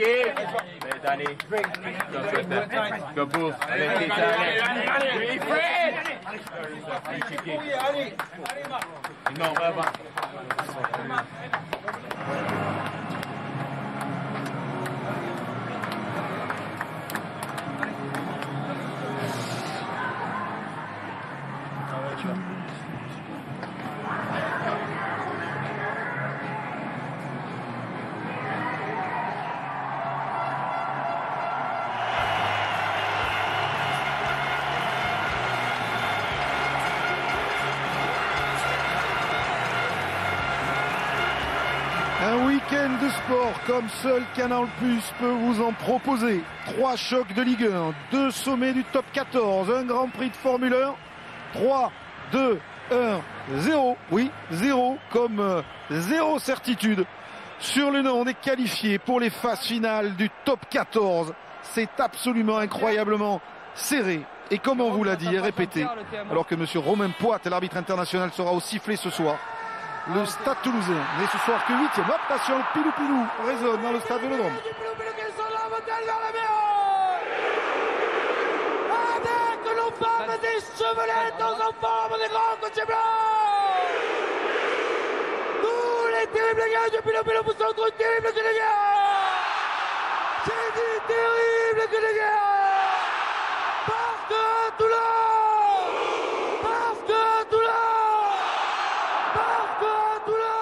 Allez, Danny. Go, Twister. Go, Bull. Allez, Tita. Allez, Fred. Non, va. Un week-end de sport comme seul Canal+ peut vous en proposer. 3 chocs de Ligue 1, 2 sommets du top 14, un Grand Prix de Formule 1. 3, 2, 1, 0. Oui, 0 comme 0 certitude sur le nom des qualifiés pour les phases finales du top 14. C'est absolument incroyablement serré. Et comme on vous l'a dit et répété, alors que M. Romain Poite, l'arbitre international, sera au sifflet ce soir. Le Stade Toulousain n'est ce soir que 8e. Attention, le pilou-pilou résonne dans le Stade Vélodrome. Avec nos femmes déchevelettes dans en forme des grands cochers blancs. Tous les terribles gars du pilou-pilou vous sont trop terribles que les gars. J'ai dit terrible que les gars. Parce que Toulon. Parce que Toulon. Parce que Toulon.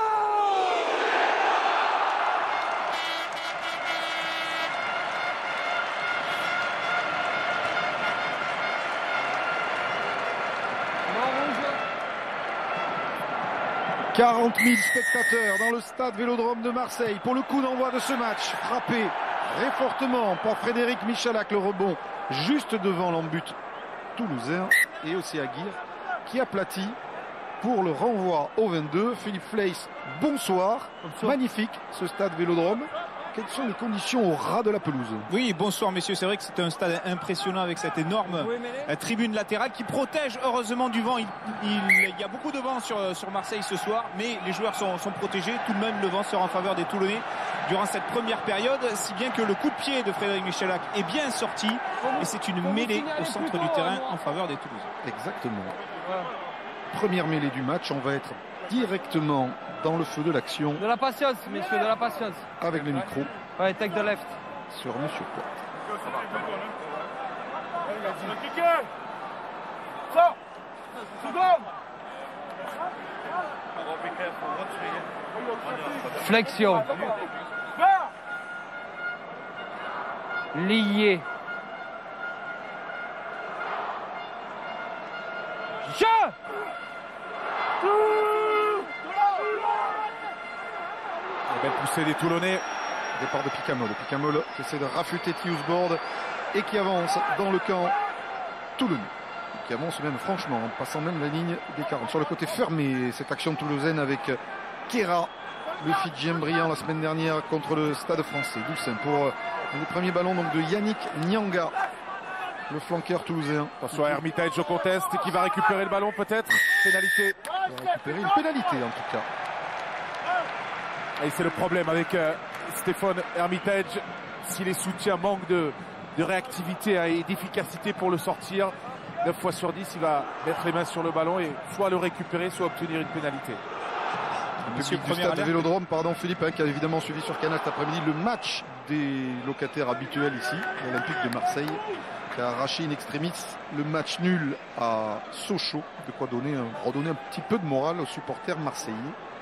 40 000 spectateurs dans le Stade Vélodrome de Marseille pour le coup d'envoi de ce match. Frappé très fortement par Frédéric Michalak, le rebond juste devant l'embut toulousain, et aussi Aguirre qui aplatit pour le renvoi au 22. Philippe Fleiss, bonsoir. Magnifique ce Stade Vélodrome. Quelles sont les conditions au ras de la pelouse? Oui, bonsoir messieurs, c'est vrai que c'est un stade impressionnant avec cette énorme tribune latérale qui protège heureusement du vent. Il y a beaucoup de vent sur Marseille ce soir, mais les joueurs sont protégés. Tout de même, le vent sera en faveur des Toulonnais durant cette première période, si bien que le coup de pied de Frédéric Michalak est bien sorti, et c'est une mêlée au centre du terrain en faveur des Toulousains. Exactement. Première mêlée du match, on va être directement dans le feu de l'action. De la patience, messieurs, de la patience. Avec le micro. Ouais, take the left. Sur Monsieur Poite. Flexion. Lié. Je. Belle poussée des Toulonnais. Départ de Picamol. Picamol qui essaie de rafuter Tiusbord et qui avance dans le camp toulonnais. Qui avance même franchement, en passant même la ligne des 40. Sur le côté fermé, cette action toulousaine avec Kera, le Fidjien brillant la semaine dernière contre le Stade français. Doussin pour le premier ballon donc de Yannick Nyanga, le flanqueur toulousain. Attention à Hermitage au contest qui va récupérer le ballon peut-être. Pénalité. Il va récupérer une pénalité en tout cas. Et c'est le problème avec Stéphane Hermitage. Si les soutiens manquent de réactivité et d'efficacité pour le sortir, 9 fois sur 10, il va mettre les mains sur le ballon et soit le récupérer, soit obtenir une pénalité. Le public du Stade Vélodrome, pardon Philippe, qui a évidemment suivi sur Canal cet après-midi le match des locataires habituels ici, l'Olympique de Marseille, qui a arraché in extremis le match nul à Sochaux, de quoi redonner un petit peu de morale aux supporters marseillais.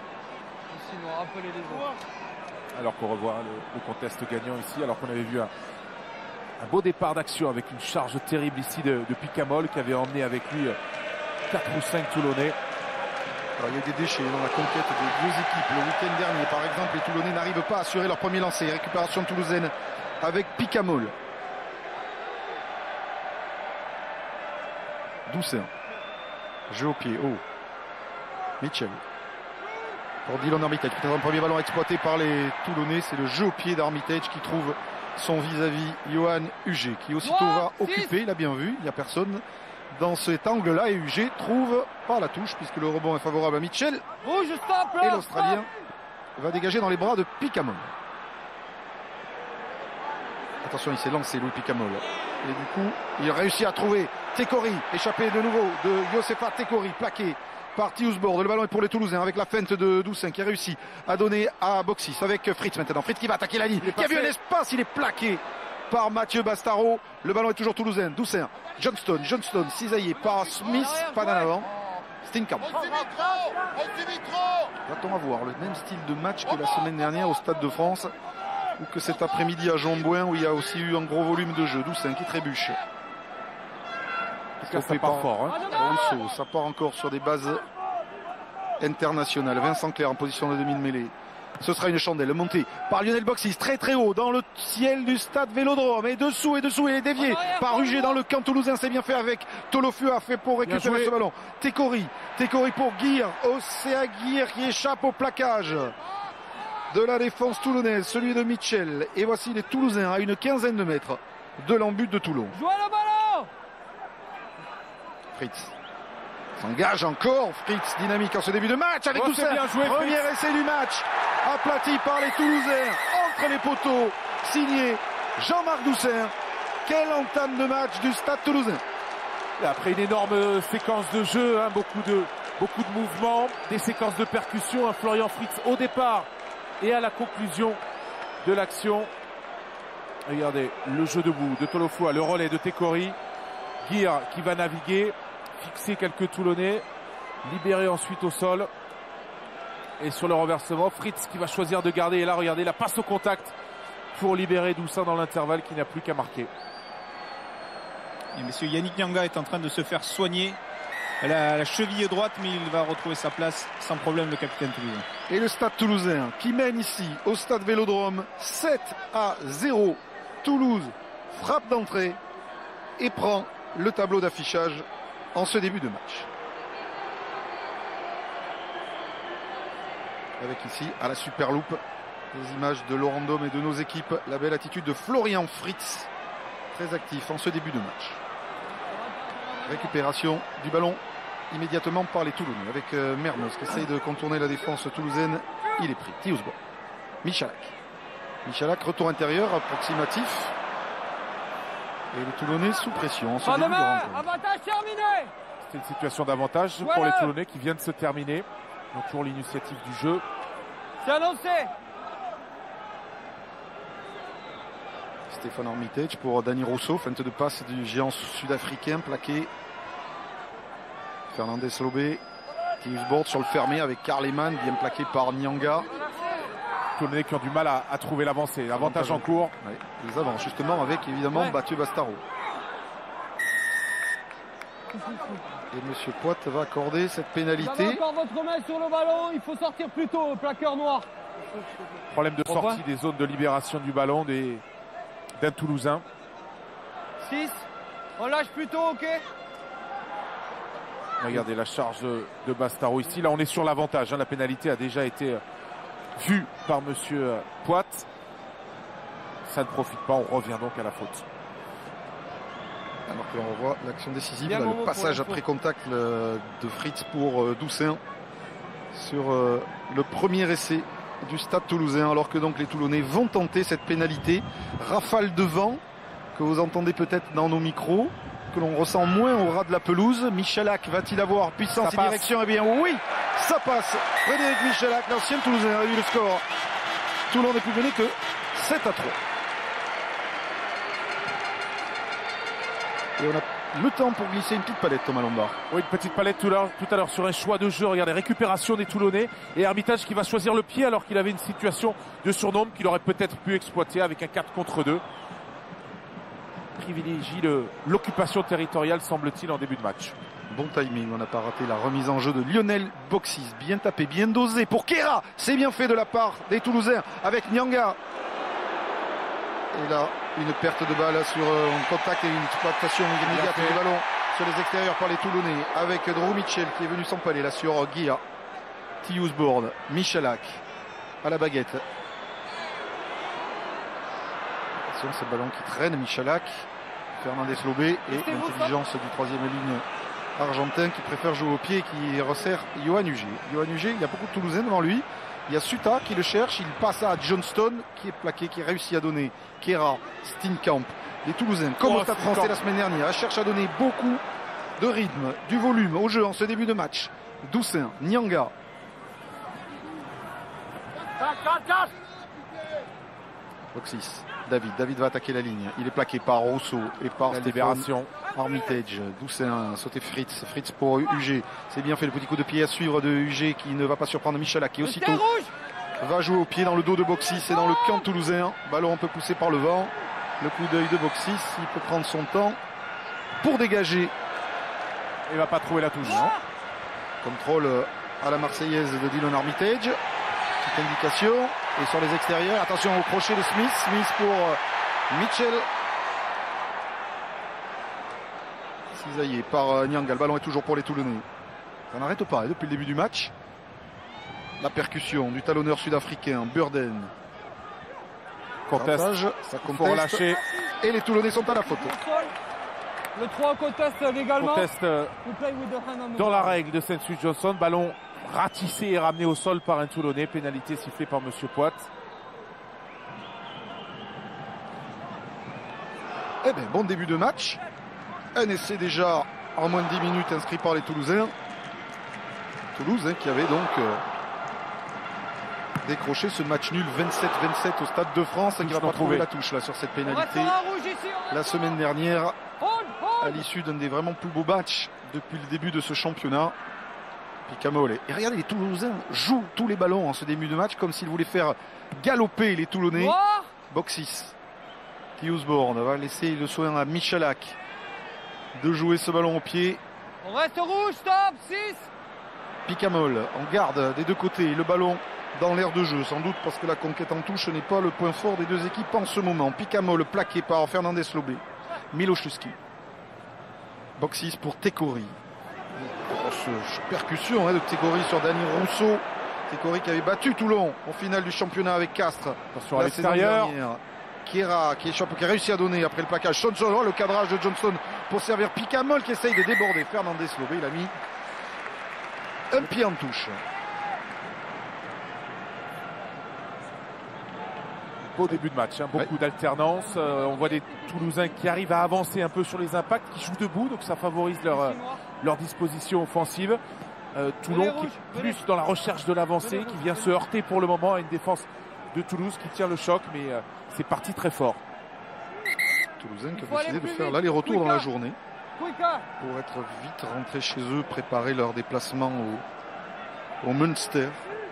Alors qu'on revoit le contest gagnant ici, alors qu'on avait vu un beau départ d'action avec une charge terrible ici de Picamol qui avait emmené avec lui 4 ou 5 Toulonnais. Alors, il y a des déchets dans la conquête des deux équipes. Le week-end dernier, par exemple, les Toulonnais n'arrivent pas à assurer leur premier lancer. Récupération toulousaine avec Picamol. Doussin. Jeu au pied. Oh. Mitchell. Pour Dylan Armitage. Peut-être un premier ballon exploité par les Toulonnais. C'est le jeu au pied d'Armitage qui trouve son vis-à-vis Johan Huget, qui aussitôt va occuper. Il a bien vu. Il n'y a personne dans cet angle-là. Et Huget trouve pas la touche puisque le rebond est favorable à Mitchell. Et l'Australien va dégager dans les bras de Picamol. Attention, il s'est lancé, Louis Picamol. Et du coup, il réussit à trouver Tekori, échappé de nouveau de Yosefa Tekori, plaqué par Tiusborg. Le ballon est pour les Toulousains avec la feinte de Doussin qui a réussi à donner à Boxis avec Fritz maintenant. Fritz qui va attaquer la ligne, qui a vu un espace, il est plaqué par Mathieu Bastaro. Le ballon est toujours toulousain. Doussin, Johnston, cisaillé par Smith, pas d'en avant. Steenkamp. Va-t-on avoir le même style de match que la semaine dernière au Stade de France ou que cet après-midi à Jean-Bouin où il y a aussi eu un gros volume de jeu? Doussin qui trébuche. Ça part fort. Ronceau, ça part encore sur des bases internationales. Vincent Clerc en position de demi-mêlée. Ce sera une chandelle montée par Lionel Boxis très très haut dans le ciel du stade Vélodrome. Et dessous, il est dévié par Ruger dans le camp toulousain. C'est bien fait avec Tolofua, fait pour récupérer ce ballon. Tekori pour Guir. Océa Guir qui échappe au plaquage de la défense toulonnaise, celui de Mitchell. Et voici les Toulousains à une quinzaine de mètres de l'embut de Toulon. Jouez le ballon. Fritz s'engage encore. Fritz dynamique en ce début de match avec Doussin. Premier essai du match, aplati par les Toulousains entre les poteaux, signé Jean-Marc Doussin. Quelle entame de match du Stade Toulousain. Et après une énorme séquence de jeu, beaucoup de mouvements, des séquences de percussion, Florian Fritz au départ et à la conclusion de l'action. Regardez le jeu debout de Tolofua, le relais de Tekori, Guir qui va naviguer, fixer quelques Toulonnais, libérer ensuite au sol. Et sur le renversement, Fritz qui va choisir de garder. Et là, regardez, la passe au contact pour libérer Doussin dans l'intervalle qui n'a plus qu'à marquer. Et monsieur Yannick Nyanga est en train de se faire soigner la cheville droite, mais il va retrouver sa place sans problème, le capitaine toulousain. Et le Stade Toulousain qui mène ici au Stade Vélodrome 7-0. Toulouse frappe d'entrée et prend le tableau d'affichage en ce début de match. Avec ici à la super loupe des images de Laurent Dôme et de nos équipes, la belle attitude de Florian Fritz, très actif en ce début de match. Récupération du ballon immédiatement par les Toulonnais avec Mermoz qui essaye de contourner la défense toulousaine. Il est pris. Tiusborg. Michalak, retour intérieur approximatif. Et les Toulonnais sous pression en ce début de rencontre. Avantage terminé. C'est une situation d'avantage pour les Toulonnais qui vient de se terminer. Donc pour l'initiative du jeu. C'est annoncé. Stéphane Armitage pour Dani Rousseau, feinte de passe du géant sud-africain plaqué. Fernandez Lobé, Tiusborg sur le fermé avec Karleman, bien plaqué par Nyanga. Toulonnais qui ont du mal à trouver l'avancée. Avantage en cours. Oui, ils avancent justement avec évidemment Mathieu Bastaro. Et monsieur Poit va accorder cette pénalité. Vous avez encore votre main sur le ballon, il faut sortir plus tôt, plaqueur noir. Problème de sortie des zones de libération du ballon d'un Toulousain. 6, on lâche plus tôt, ok. Regardez la charge de Bastaro ici. Là, on est sur l'avantage. La pénalité a déjà été vue par monsieur Poit. Ça ne profite pas. On revient donc à la faute. Alors que l'on revoit l'action décisive, là, le passage après contact de Fritz pour Doussin sur le premier essai du Stade Toulousain, alors que donc les Toulonnais vont tenter cette pénalité. Rafale de vent que vous entendez peut-être dans nos micros, que l'on ressent moins au ras de la pelouse. Michalak va-t-il avoir puissance et direction? Eh bien oui, ça passe. Frédéric Michalak, l'ancien Toulousain, a réduit le score. Toulon n'est plus mené que 7-3. Et on a le temps pour glisser une petite palette, Thomas Lombard. Oui, une petite palette tout à l'heure sur un choix de jeu. Regardez, récupération des Toulonnais et Armitage qui va choisir le pied alors qu'il avait une situation de surnombre qu'il aurait peut-être pu exploiter avec un 4 contre 2. Privilégie l'occupation territoriale, semble-t-il, en début de match. Bon timing, on n'a pas raté la remise en jeu de Lionel Boxis. Bien tapé, bien dosé pour Kera. C'est bien fait de la part des Toulousains avec Nyanga. Et là, une perte de balle sur un contact et une exploitation immédiate du ballon sur les extérieurs par les Toulonnais avec Drew Mitchell qui est venu s'empaler là sur Guia. Tiusborg, Michalak à la baguette. Attention, c'est le ballon qui traîne, Michalak, Fernandez Lobé et l'intelligence du troisième ligne argentin qui préfère jouer au pied et qui resserre Yohan Huget. Yohan Huget, il y a beaucoup de Toulousains devant lui. Il y a Suta qui le cherche, il passe à Johnston qui est plaqué, qui réussit à donner Kera, Steenkamp. Les Toulousains, comme au Stade Français la semaine dernière, cherchent à donner beaucoup de rythme, du volume au jeu en ce début de match. Doussin, Nyanga. Boxis, David va attaquer la ligne. Il est plaqué par Rousseau et par la libération. Armitage. Doussin, sauté Fritz pour UG. C'est bien fait le petit coup de pied à suivre de UG qui ne va pas surprendre Michalak qui aussitôt va jouer au pied dans le dos de Boxis et dans le camp toulousain. Ballon un peu poussé par le vent. Le coup d'œil de Boxis, il peut prendre son temps pour dégager. Il va pas trouver la touche. Non. Contrôle à la Marseillaise de Dylan Armitage. Petite indication. Et sur les extérieurs, attention au crochet de Smith. Smith pour Mitchell. Cisaillé par Nyanga. Le ballon est toujours pour les Toulonnais. Ça n'arrête pas depuis le début du match. La percussion du talonneur sud-africain Burden. Conteste. Ça Faut relâcher. Et les Toulonnais sont à la faute. Le 3 conteste légalement. Conteste dans la règle de Saint-Sulpice Johnson. Ballon ratissé et ramené au sol par un Toulonnais. Pénalité sifflée par Monsieur Poit. Eh bien, bon début de match. Un essai déjà en moins de 10 minutes inscrit par les Toulousains. Toulouse qui avait donc décroché ce match nul 27-27 au Stade de France, qui va pas trouver la touche là sur cette pénalité. La semaine dernière, à l'issue d'un des vraiment plus beaux matchs depuis le début de ce championnat. Picamole. Et regardez, les Toulousains jouent tous les ballons en ce début de match comme s'ils voulaient faire galoper les Toulonnais. Boxis. Thiusborn va laisser le soin à Michalak de jouer ce ballon au pied. On reste rouge, stop, 6. Picamole en garde des deux côtés, le ballon dans l'air de jeu, sans doute parce que la conquête en touche n'est pas le point fort des deux équipes en ce moment. Picamole plaqué par Fernandez Lobé. Miloszewski. Boxis pour Tekori. Percussion de Tekori sur Dani Rousseau. Tekori qui avait battu Toulon au final du championnat avec Castres. Attention à l'extérieur. Kera qui échappe, qui a réussi à donner après le plaquage. Johnson, le cadrage de Johnston pour servir Picamole qui essaye de déborder Fernandez Lobé. Il a mis un pied en touche. Beau début de match, beaucoup d'alternance. On voit des Toulousains qui arrivent à avancer un peu sur les impacts, qui jouent debout, donc ça favorise leur disposition offensive. Toulon qui est plus dans la recherche de l'avancée, qui vient se heurter pour le moment à une défense de Toulouse qui tient le choc, mais c'est parti très fort. Toulousains qui ont décidé de faire l'aller-retour dans la journée pour être vite rentrés chez eux, préparer leur déplacement au Munster.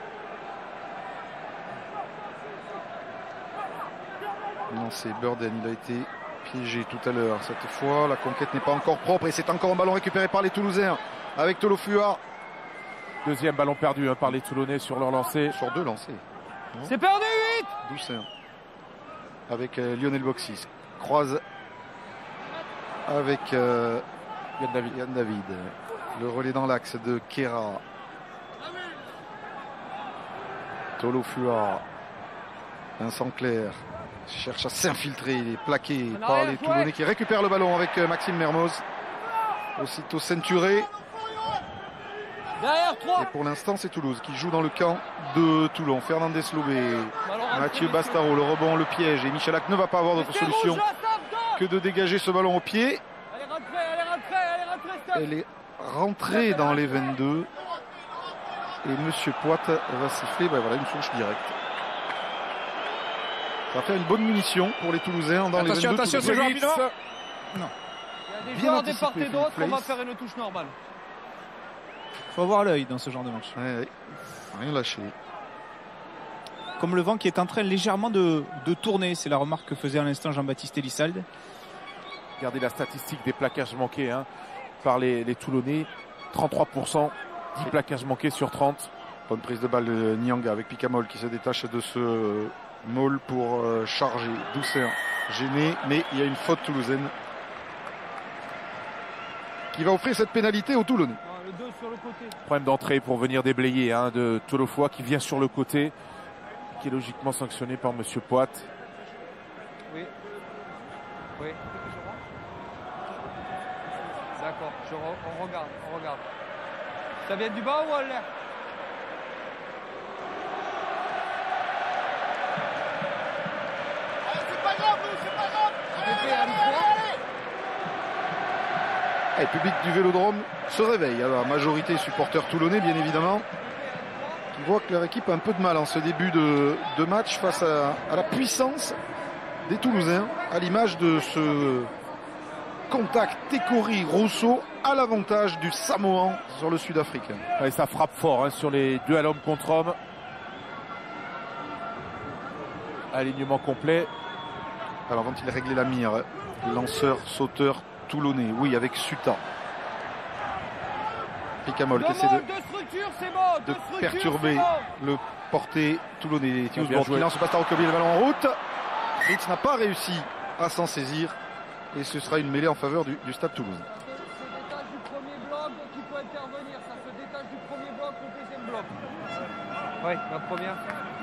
Non, c'est Burden, il a été piégé tout à l'heure. Cette fois, la conquête n'est pas encore propre et c'est encore un ballon récupéré par les Toulousains avec Tolofua. Deuxième ballon perdu par les Toulonnais sur leur lancée. Sur deux lancés. C'est perdu, 8. Doussin avec Lionel Boxis. Croise avec Yann David. Le relais dans l'axe de Kera. Tolofua. Vincent Clerc cherche à s'infiltrer, il est plaqué par les Toulonnais qui récupèrent le ballon avec Maxime Mermoz. Aussitôt ceinturé. Derrière 3. Et pour l'instant, c'est Toulouse qui joue dans le camp de Toulon. Fernandez Lobé, Mathieu Bastaro, le rebond, le piège. Et Michalak ne va pas avoir d'autre solution que de dégager ce ballon au pied. Elle est rentrée dans les 22. Et Monsieur Poit va siffler, voilà, une touche directe. Ça va faire une bonne munition pour les Toulousains dans les 22. Attention, c'est joueur binois. Non. Il y a des joueurs des part et d'autre, on va faire une touche normale. Il faut avoir l'œil dans ce genre de match. Ouais. Rien lâché. Comme le vent qui est en train légèrement de tourner, c'est la remarque que faisait à l'instant Jean-Baptiste Elissalde. Regardez la statistique des plaquages manqués par les Toulonnais. 33%, 10 plaquages manqués sur 30. Bonne prise de balle de Nyanga avec Picamole qui se détache de ce maul pour charger. Doussin gêné, mais il y a une faute toulousaine qui va offrir cette pénalité aux Toulonnais. Le 2 sur le côté. Problème d'entrée pour venir déblayer de Tolofua qui vient sur le côté, qui est logiquement sanctionné par Monsieur Poit. Oui. D'accord, on regarde, on regarde. Ça vient du bas ou à l'air? C'est pas grave, c'est pas grave. Et le public du Vélodrome se réveille. Alors, la majorité supporters toulonnais, bien évidemment, qui voient que leur équipe a un peu de mal en ce début de match face à la puissance des Toulousains, à l'image de ce contact Tekori-Rousseau à l'avantage du Samoan sur le Sud-Africain. Et ça frappe fort sur les duels homme contre homme. Alignement complet. Alors, vont-ils régler la mire? Lanceur, sauteur toulonnais. Oui, avec Suta. Picamol qui essaie de perturber le porté toulonnais. Toulouse qui lance Bastaro Kobi, le ballon en route. Fritz n'a pas réussi à s'en saisir. Et ce sera une mêlée en faveur du Stade Toulousain. Ça se détache du premier bloc qui peut intervenir. Ça se détache du premier bloc au deuxième bloc. Oui, la première.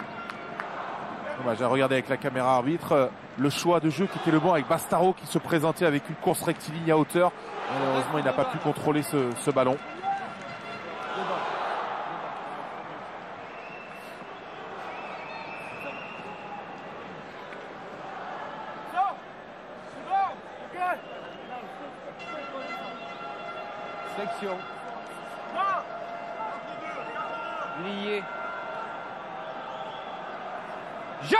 J'ai regardé avec la caméra arbitre le choix de jeu qui était le bon avec Bastaro qui se présentait avec une course rectiligne à hauteur. Malheureusement, il n'a pas pu contrôler ce ballon. Section. Lié. Jeu.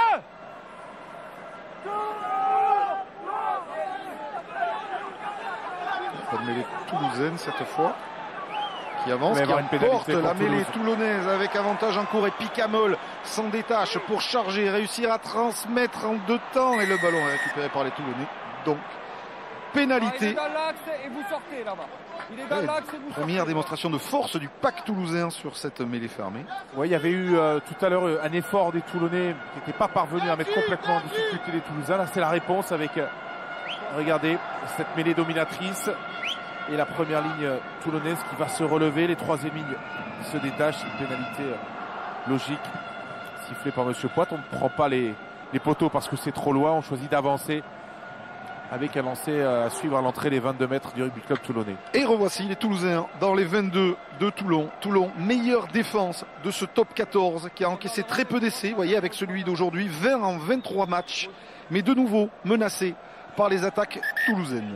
Pas de mêlée toulousaine cette fois. Qui avance, qui emporte la mêlée toulonnaise avec avantage en cours. Et Picamol s'en détache pour charger, réussir à transmettre en deux temps. Et le ballon est récupéré par les Toulonnais. Donc, pénalité. Il est dans l'axe et vous sortez là-bas. Il est dans l'axe et vous sortez. Première démonstration de force du pack toulousain sur cette mêlée fermée. Oui, il y avait eu tout à l'heure un effort des Toulonnais qui n'était pas parvenu à mettre complètement en difficulté les Toulousains. Là, c'est la réponse avec, regardez, cette mêlée dominatrice et la première ligne toulonnaise qui va se relever. Les troisième lignes qui se détachent. Une pénalité logique sifflée par M. Poit. On ne prend pas les poteaux parce que c'est trop loin. On choisit d'avancer avec un lancer à suivre à l'entrée les 22 mètres du rugby club toulonnais. Et revoici les Toulousains dans les 22 de Toulon. Toulon, meilleure défense de ce top 14 qui a encaissé très peu d'essais, vous voyez, avec celui d'aujourd'hui, 20 en 23 matchs, mais de nouveau menacé par les attaques toulousaines.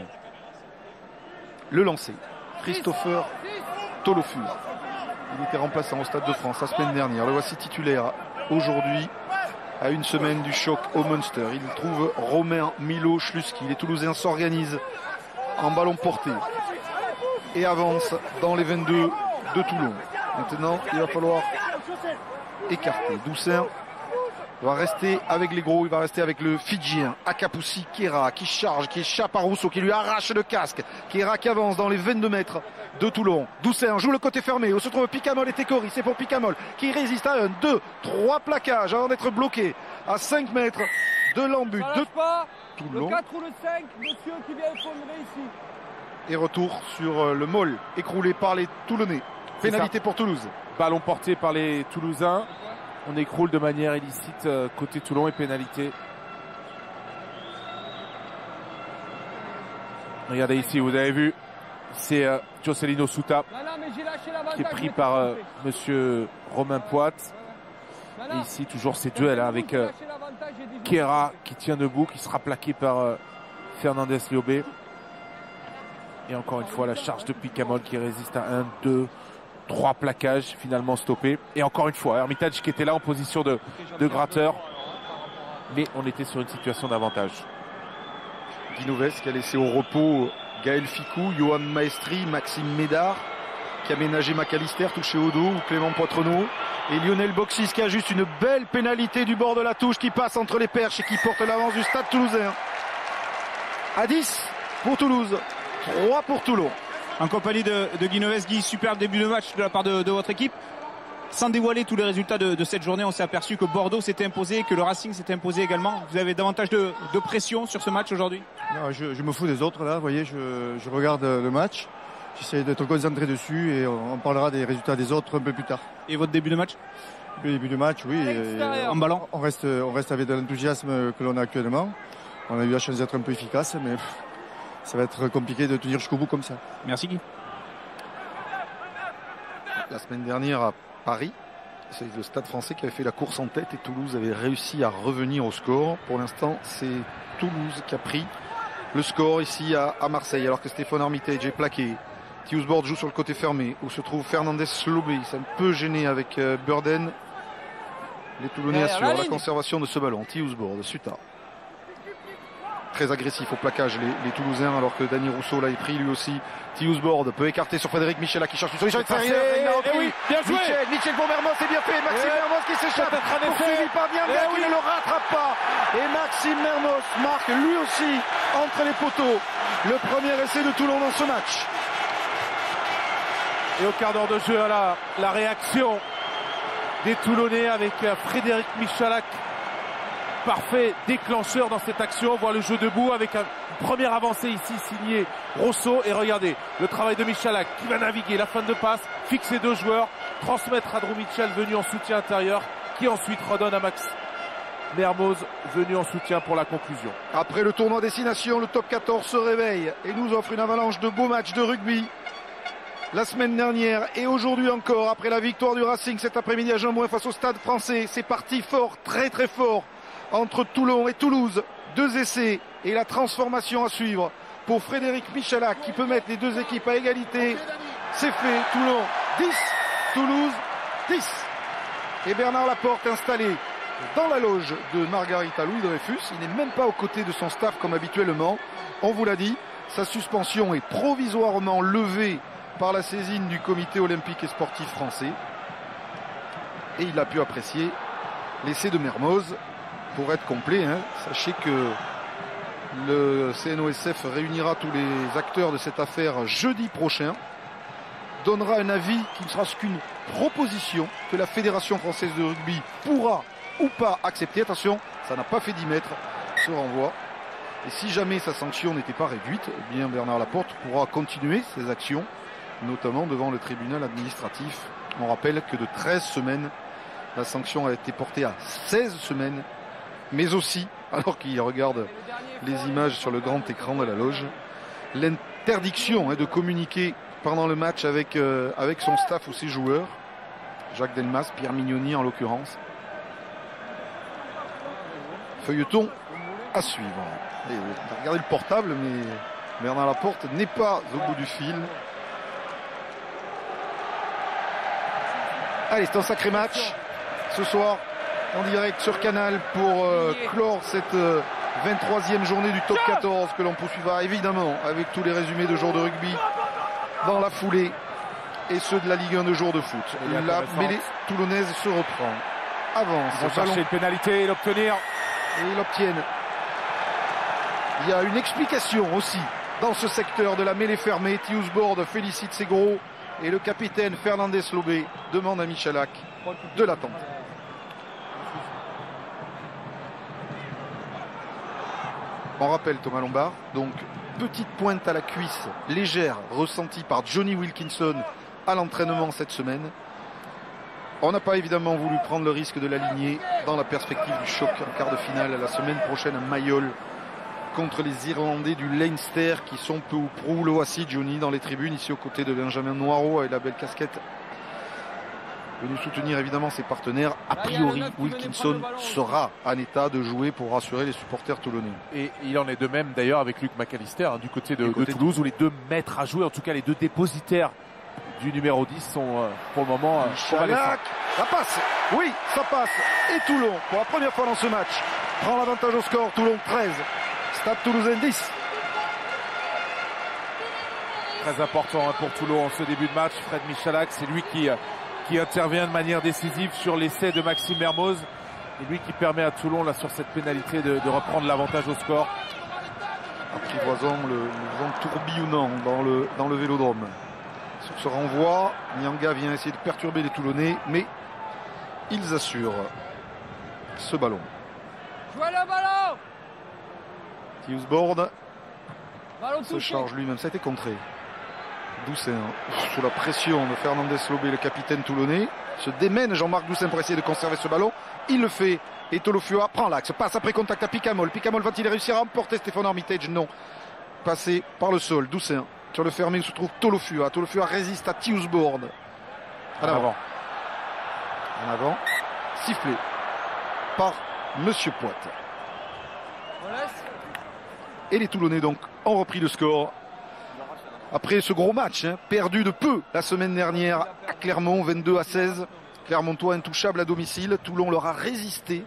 Le lancer, Christopher Tolofur. Il était remplaçant au Stade de France la semaine dernière. Le voici titulaire aujourd'hui. À une semaine du choc au Munster, il trouve Romain Milo Schluski. Les Toulousains s'organisent en ballon porté et avancent dans les 22 de Toulon. Maintenant, il va falloir écarter. Doussin va rester avec les gros, il va rester avec le Fidjien Akapoussi Kera qui charge, qui échappe à Rousseau, qui lui arrache le casque. Kera qui avance dans les 22 mètres de Toulon. Doussin joue le côté fermé où se trouve Picamol et Tekori. C'est pour Picamol qui résiste à 1, 2, 3 plaquages avant d'être bloqué à 5 mètres de l'embut de Toulon. Le 4 ou le 5, monsieur qui vient effondrer ici. Et retour sur le Moll écroulé par les Toulonnais. Pénalité pour Toulouse. Ballon porté par les Toulousains. On écroule de manière illicite côté Toulon et pénalité. Regardez ici, vous avez vu, c'est Jocelino Souta qui est pris par monsieur Romain Poit. Et ici, toujours ces duels avec Kera qui tient debout, qui sera plaqué par Fernandez Liobé. Et encore une fois, la charge de Picamol qui résiste à 1, 2, 3 plaquages finalement stoppés. Et encore une fois, Hermitage qui était là en position de gratteur. Mais on était sur une situation d'avantage. Guinoves qui a laissé au repos Gaël Ficou, Johan Maestri, Maxime Médard qui a ménagé McAllister touché au dos, ou Clément Poitrenaud. Et Lionel Boxis qui a juste une belle pénalité du bord de la touche qui passe entre les perches et qui porte l'avance du Stade Toulousain. À 10 pour Toulouse, 3 pour Toulon. En compagnie de Guinoves, Guy, super début de match de la part de votre équipe. Sans dévoiler tous les résultats de cette journée, on s'est aperçu que Bordeaux s'était imposé, que le Racing s'était imposé également. Vous avez davantage de pression sur ce match aujourd'hui? Non, je me fous des autres là, vous voyez, je regarde le match, j'essaie d'être concentré dessus et on parlera des résultats des autres un peu plus tard. Et votre début de match? Le début de match, oui. En ballon on reste avec de l'enthousiasme que l'on a actuellement. On a eu la chance d'être un peu efficace, mais ça va être compliqué de tenir jusqu'au bout comme ça. Merci Guy. La semaine dernière à Paris, c'est le Stade Français qui avait fait la course en tête et Toulouse avait réussi à revenir au score. Pour l'instant, c'est Toulouse qui a pris le score ici à Marseille, alors que Stéphane Armitage est plaqué. Thiusbord joue sur le côté fermé, où se trouve Fernandez Lobé. C'est un peu gêné avec Burden. Les Toulonnais assurent la conservation de ce ballon. Thiusbord, Suta. Très agressif au plaquage, les Toulousains, alors que Dany Rousseau l'a pris lui aussi. Thiusbord peut écarter sur Frédéric Michalak qui cherche une solution extérieure. Il a repris. Oui, bien joué. Michel pour Mermoz, c'est bien fait. Maxime Mermoz qui s'échappe. Poursuivi par Diamant qui ne le rattrape pas. Et Maxime Mermoz marque lui aussi entre les poteaux le premier essai de Toulon dans ce match. Et au quart d'heure de jeu, la réaction des Toulonnais avec Frédéric Michalak. Parfait déclencheur dans cette action. On voit le jeu debout avec une première avancée ici signé Rousseau. Et regardez le travail de Michalak qui va naviguer la fin de passe, fixer 2 joueurs, transmettre à Drew Mitchell venu en soutien intérieur qui ensuite redonne à Max Mermoz venu en soutien pour la conclusion. Après le tournoi destination, le top 14 se réveille et nous offre une avalanche de beaux matchs de rugby. La semaine dernière et aujourd'hui encore, après la victoire du Racing cet après-midi à Jean-Bouin face au Stade Français, c'est parti fort, très très fort entre Toulon et Toulouse. 2 essais et la transformation à suivre pour Frédéric Michalak qui peut mettre les 2 équipes à égalité. C'est fait, Toulon 10, Toulouse 10. Et Bernard Laporte installé dans la loge de Margarita Louis-Dreyfus. Il n'est même pas aux côtés de son staff comme habituellement. On vous l'a dit, sa suspension est provisoirement levée par la saisine du comité olympique et sportif français. Et il a pu apprécier l'essai de Mermoz. Pour être complet, sachez que le CNOSF réunira tous les acteurs de cette affaire jeudi prochain, donnera un avis qui ne sera qu'une proposition que la Fédération française de rugby pourra ou pas accepter. Attention, ça n'a pas fait 10 mètres, ce renvoi. Et si jamais sa sanction n'était pas réduite, eh bien Bernard Laporte pourra continuer ses actions, notamment devant le tribunal administratif. On rappelle que de 13 semaines, la sanction a été portée à 16 semaines. Mais aussi, alors qu'il regarde les images sur le grand écran de la loge, l'interdiction de communiquer pendant le match avec son staff ou ses joueurs. Jacques Delmas, Pierre Mignoni en l'occurrence. Feuilleton à suivre. Et regardez le portable, mais Bernard Laporte n'est pas au bout du fil. Allez, c'est un sacré match ce soir. En direct sur Canal pour clore cette 23e journée du top 14 que l'on poursuivra évidemment avec tous les résumés de jours de rugby dans la foulée et ceux de la Ligue 1 de jours de foot. La mêlée toulonnaise se reprend. Avance. Ils vont chercher une pénalité et l'obtenir. Et ils l'obtiennent. Il y a une explication aussi dans ce secteur de la mêlée fermée. Thiusbord félicite ses gros et le capitaine Fernandez Lobé demande à Michalak de l'attendre. On rappelle Thomas Lombard, donc petite pointe à la cuisse légère ressentie par Johnny Wilkinson à l'entraînement cette semaine. On n'a pas évidemment voulu prendre le risque de l'aligner dans la perspective du choc en quart de finale la semaine prochaine à Mayol contre les Irlandais du Leinster qui sont peu ou prou. Le voici Johnny dans les tribunes ici aux côtés de Benjamin Noireau avec la belle casquette. Venu soutenir évidemment ses partenaires. A priori, Wilkinson sera en état de jouer pour rassurer les supporters toulonnais. Et il en est de même d'ailleurs avec Luc McAllister du côté de Toulouse, où les 2 maîtres à jouer, en tout cas les 2 dépositaires du numéro 10 sont pour le moment Michalak, ça passe, oui ça passe. Et Toulon, pour la première fois dans ce match, prend l'avantage au score. Toulon 13, Stade Toulousain 10. Très important pour Toulon en ce début de match. Fred Michalak, c'est lui qui intervient de manière décisive sur l'essai de Maxime Mermoz. Et lui qui permet à Toulon, là, sur cette pénalité, de reprendre l'avantage au score. Apprivoisant le vent tourbillonnant dans le vélodrome. Sur ce renvoi, Nyanga vient essayer de perturber les Toulonnais, mais ils assurent ce ballon. Jouez le ballon. Thiusbord Ballon se touché. charge lui-même, ça a été contré. Doussin, sous la pression de Fernandez Lobé, le capitaine toulonnais, se démène Jean-Marc Doussin pour essayer de conserver ce ballon. Il le fait et Tolofua prend l'axe, passe après contact à Picamol. Picamol va-t-il réussir à emporter Stéphane Armitage? Non. passé par le sol. Doussin. Sur le fermé où se trouve Tolofua. Tolofua résiste à Tiusbourg. En avant. En avant. Sifflé par Monsieur Poit. Et les Toulonnais donc ont repris le score. Après ce gros match, perdu de peu la semaine dernière à Clermont, 22-16. Clermontois intouchable à domicile. Toulon leur a résisté.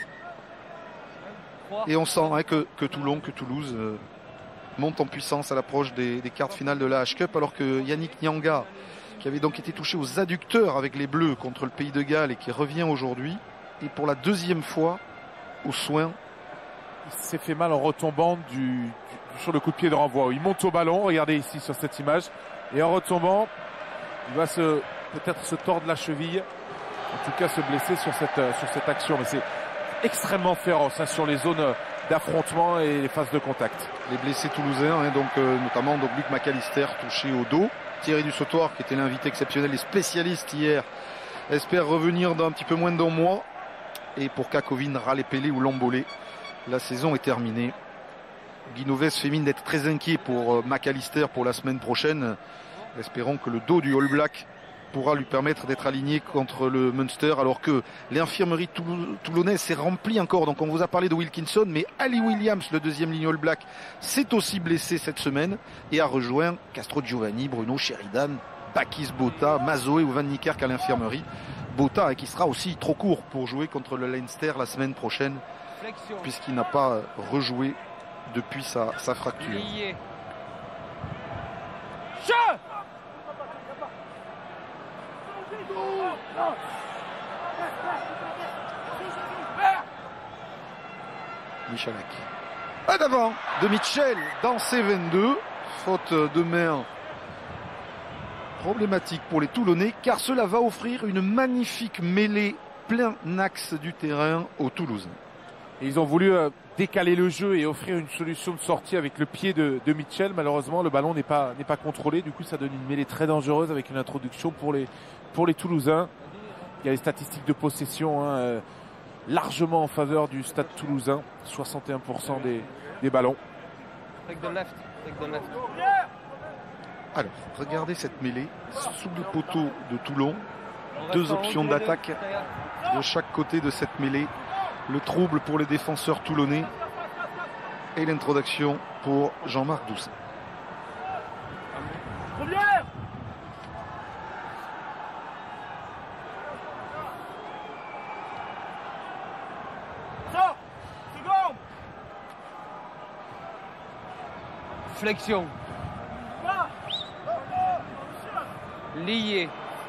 Et on sent que Toulon, que Toulouse monte en puissance à l'approche des quarts de finale de la H-Cup, alors que Yannick Nyanga, qui avait donc été touché aux adducteurs avec les Bleus contre le Pays de Galles et qui revient aujourd'hui, et pour la deuxième fois aux soins. Il s'est fait mal en retombant sur le coup de pied de renvoi. Il monte au ballon, regardez ici sur cette image, et en retombant, il va peut-être se tordre la cheville, en tout cas se blesser sur cette action. Mais c'est extrêmement féroce sur les zones d'affrontement et les phases de contact. Les blessés toulousains, notamment Luc McAllister touché au dos. Thierry Dussautoir, qui était l'invité exceptionnel et spécialiste hier, espère revenir dans un petit peu moins d'un mois. Et pour Kakovin, Raleigh-Pelé ou Lambolé, la saison est terminée. Guinoves fait mine d'être très inquiet pour McAllister pour la semaine prochaine. Espérons que le dos du All Black pourra lui permettre d'être aligné contre le Munster, alors que l'infirmerie toulonnaise s'est remplie encore. Donc on vous a parlé de Wilkinson, mais Ali Williams, le deuxième ligne All Black, s'est aussi blessé cette semaine et a rejoint Castro Giovanni, Bruno Sheridan, Bakis Bota, Mazoé ou Van Niekerk à l'infirmerie. Bota qui sera aussi trop court pour jouer contre le Leinster la semaine prochaine, puisqu'il n'a pas rejoué depuis sa fracture. Michalak. Pas d'avant de Mitchell dans ses 22. Faute de main problématique pour les Toulonnais, car cela va offrir une magnifique mêlée plein axe du terrain aux Toulousains. Et ils ont voulu décaler le jeu et offrir une solution de sortie avec le pied de Mitchell. Malheureusement, le ballon n'est pas contrôlé. Du coup, ça donne une mêlée très dangereuse avec une introduction pour les Toulousains. Il y a les statistiques de possession largement en faveur du Stade Toulousain. 61% des ballons. Alors, regardez cette mêlée sous le poteau de Toulon. Deux options d'attaque de chaque côté de cette mêlée. Le trouble pour les défenseurs toulonnais et l'introduction pour Jean-Marc Doussin. Flexion. Lié.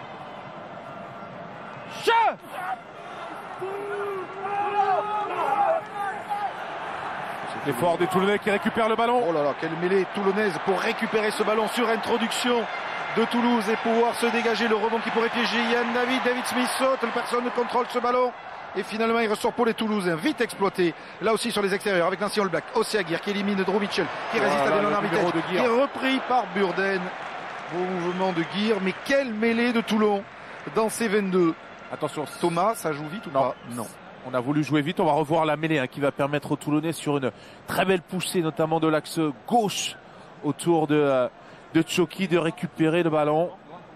L'effort des Toulonnais qui récupèrent le ballon. Oh là là, quelle mêlée toulonnaise pour récupérer ce ballon sur introduction de Toulouse et pouvoir se dégager. Le rebond qui pourrait piéger Yann David Smith saute, personne ne contrôle ce ballon. Et finalement, il ressort pour les Toulousains. Vite exploité. Là aussi sur les extérieurs avec l'ancien All Black. Ossia Aguirre qui élimine Drew Mitchell, qui résiste à Delon Armitage, qui est repris par Burden. Beau mouvement de Guire. Mais quelle mêlée de Toulon dans ces 22. Attention. Thomas, ça joue vite ou pas? Non. On a voulu jouer vite. On va revoir la mêlée qui va permettre aux Toulonnais sur une très belle poussée, notamment de l'axe gauche autour de Tchoki, de récupérer le ballon.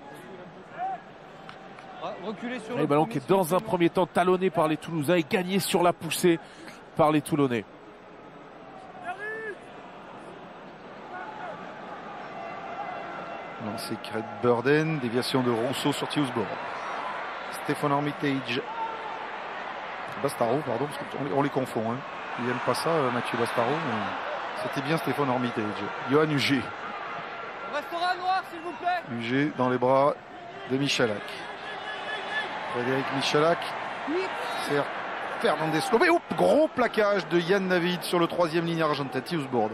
Le ballon qui est dans un premier temps talonné par les Toulousains et gagné sur la poussée par les Toulonnais. Lancé Craig Burden, déviation de Rousseau sur Tiusbourg. Stéphane Armitage. Bastaro, pardon, parce qu'on les confond. Il n'aime pas ça, Mathieu Bastaro. C'était bien Stéphane Armitage. Johan Huger. Restaurant noir, s'il vous plaît. Huger dans les bras de Michalak. Frédéric Michalak. C'est Fernandez Lobé. Gros plaquage de Yann David sur le troisième ligne argentin. Tiusbourg.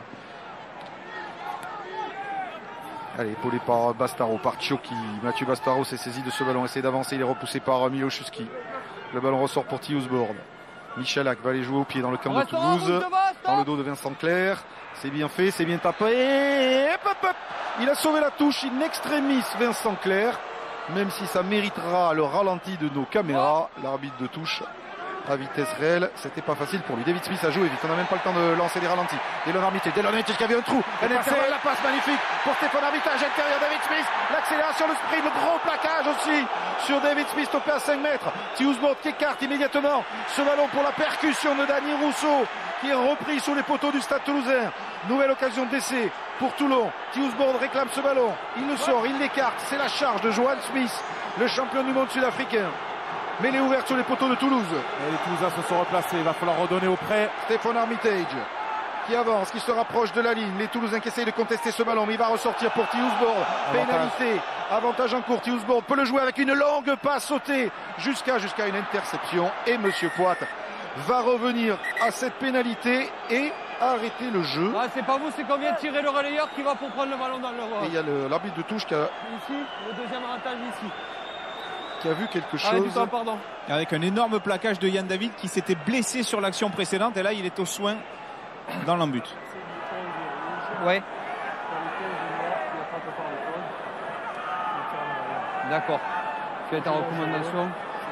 Allez, épaulé par Bastaro, par Tchoki. Mathieu Bastaro s'est saisi de ce ballon, essaie d'avancer, il est repoussé par Miloszewski. Le ballon ressort pour Tiusbourg. Michalak va aller jouer au pied dans le camp de Toulouse, dans le dos de Vincent Clerc. C'est bien fait, c'est bien tapé. Et hop. Il a sauvé la touche in extremis, Vincent Clerc. Même si ça méritera le ralenti de nos caméras, l'arbitre de touche à vitesse réelle. C'était pas facile pour lui. David Smith a joué vite. On n'a même pas le temps de lancer les ralentis. Delon Armitage qui avait un trou. Un intervalle, la passe magnifique pour Stéphane Armitage. Intérieur David Smith. L'accélération, le sprint, le gros plaquage aussi sur David Smith topé à 5 mètres. Tiusbord qui écarte immédiatement ce ballon pour la percussion de Dany Rousseau qui est repris sous les poteaux du Stade Toulousain. Nouvelle occasion d'essai pour Toulon. Tiusbord réclame ce ballon. Il le sort, il l'écarte. C'est la charge de Johan Smith, le champion du monde sud-africain. Mêlée ouverte sur les poteaux de Toulouse. Et les Toulousains se sont replacés. Il va falloir redonner au prêt. Stéphane Armitage qui avance, qui se rapproche de la ligne. Les Toulousains qui essayent de contester ce ballon, mais il va ressortir pour Tiusbord. Pénalité, avantage en cours. Tiusbord peut le jouer avec une longue passe sautée jusqu'à une interception. Et Monsieur Poit va revenir à cette pénalité et arrêter le jeu. Ah, c'est pas vous, c'est qu'on vient de tirer le relayeur qui va pour prendre le ballon dans le roi. Et il y a l'arbitre de touche qui a le deuxième avantage ici. Qui a vu quelque chose. Pardon. Avec un énorme plaquage de Yann David qui s'était blessé sur l'action précédente et là il est au soin dans l'embut. Ouais. D'accord. Quelle est ta recommandation?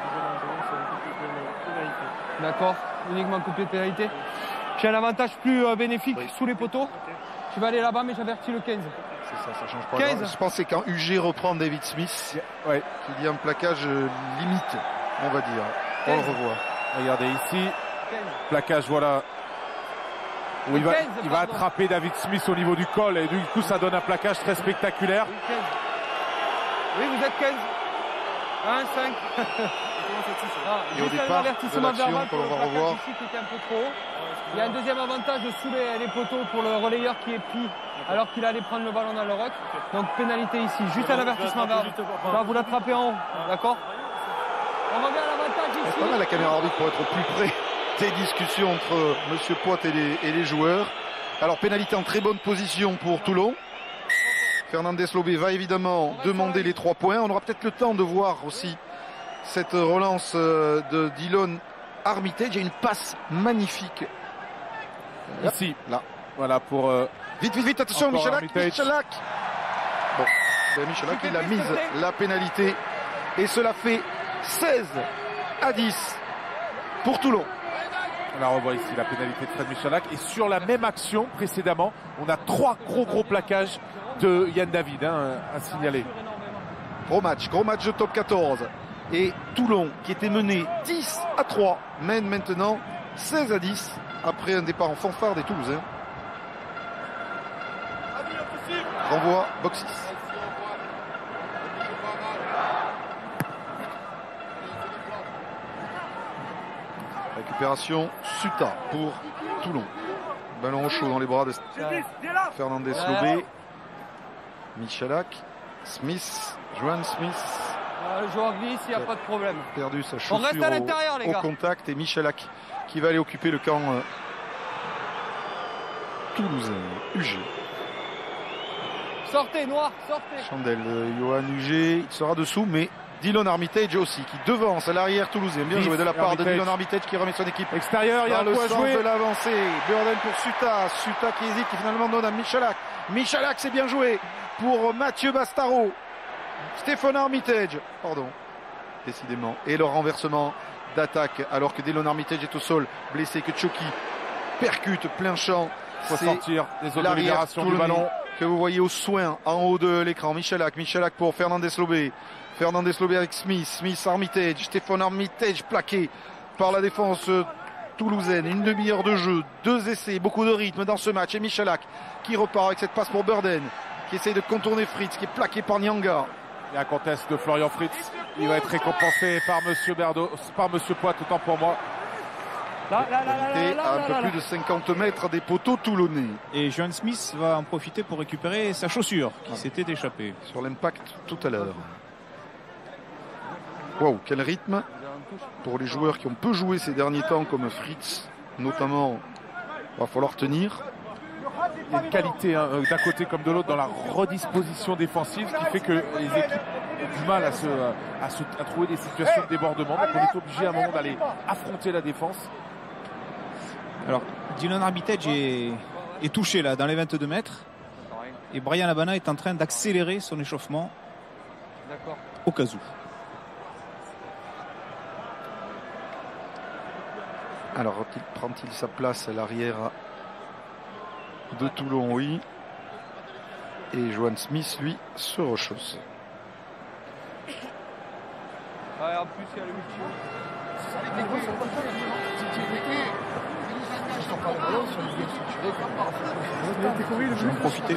D'accord. Uniquement coupé de pénalité. J'ai un avantage plus bénéfique sous les poteaux. Tu vas aller là-bas mais j'avertis le 15. C'est ça, ça change pas. 15. Je pense que c'est quand UG reprend David Smith, qui dit un plaquage limite, on va dire. 15. On le revoit. Regardez ici. 15. Plaquage, voilà. Où il va 15, il va attraper David Smith au niveau du col et du coup ça donne un plaquage très spectaculaire. Oui, 15. Oui, vous êtes 15. 1, 5. Et au départ de l'action qu'on va revoir. Ici, qui était un peu trop haut. Il y a un deuxième avantage sous les poteaux pour le relayeur qui est pris alors qu'il allait prendre le ballon dans le ruck. Donc pénalité ici, juste un avertissement vers là, vous l'attrapez en haut, d'accord? On revient à l'avantage ici. C'est pas mal la caméra arbitre pour être au plus près des discussions entre Monsieur Poit et les joueurs. Alors pénalité en très bonne position pour Toulon. Fernandez Lobé va évidemment demander les 3 points. On aura peut-être le temps de voir aussi cette relance de Delon Armitage. Il y a une passe magnifique. Ici, là. Voilà pour... Vite, attention, Michalak. Bon, ben Michalak, il a mise la pénalité. Et cela fait 16-10 pour Toulon. On la revoit ici, la pénalité de Fred Michalak. Et sur la même action, précédemment, on a 3 gros plaquages de Yann David à signaler. Gros match de top 14. Et Toulon, qui était mené 10-3, mène maintenant 16-10 après un départ en fanfare des Toulousains. Renvoi, box 6. Récupération Suta pour Toulon. Ballon au chaud dans les bras de Fernandez Lobé. Michalak, Smith, Johan Smith. Le joueur glisse, il n'y a pas de problème. Perdu sa On reste chaussure à l'intérieur, les au gars. contact et Michalak qui va aller occuper le camp toulousain. UG. Sortez, Noir, sortez. Chandel, Johan UG, il sera dessous, mais Delon Armitage aussi qui devance à l'arrière toulousain. Bien joué de la part de Delon Armitage qui remet son équipe Extérieur, il y a dans le quoi sens jouer. de l'avancée. Burden pour Suta qui hésite, qui finalement donne à Michalak. Michalak, c'est bien joué pour Mathieu Bastaro. Stéphane Armitage, pardon, décidément. Et le renversement d'attaque alors que Delon Armitage est au sol, blessé, que Tchoki percute plein champ. Il faut sortir des zones de l'arrière libération du ballon. que vous voyez au soin en haut de l'écran. Michalak pour Fernandez Lobé. Fernandez Lobé avec Smith Armitage. Stéphane Armitage plaqué par la défense toulousaine. Une demi-heure de jeu, 2 essais, beaucoup de rythme dans ce match. Et Michalak qui repart avec cette passe pour Burden, qui essaye de contourner Fritz, qui est plaqué par Nyanga. Il y a un contest de Florian Fritz. Il va être récompensé par Monsieur Poit, autant pour moi. À un peu plus de 50 mètres des poteaux toulonnais. Et Johan Smith va en profiter pour récupérer sa chaussure qui s'était échappée. Sur l'impact tout à l'heure. Wow, quel rythme pour les joueurs qui ont peu joué ces derniers temps comme Fritz, notamment. Il va falloir tenir. Il y a une qualité d'un côté comme de l'autre dans la redisposition défensive, ce qui fait que les équipes ont du mal à trouver des situations de débordement. Donc on est obligé à un moment d'aller affronter la défense. Alors, Delon Armitage est touché là dans les 22 mètres. Et Brian Habana est en train d'accélérer son échauffement au cas où. Alors, prend-il sa place à l'arrière de Toulon? Oui. Et Johan Smith, lui, se rechausse. Ouais, en plus, il y a le ultime. Je vais en profiter.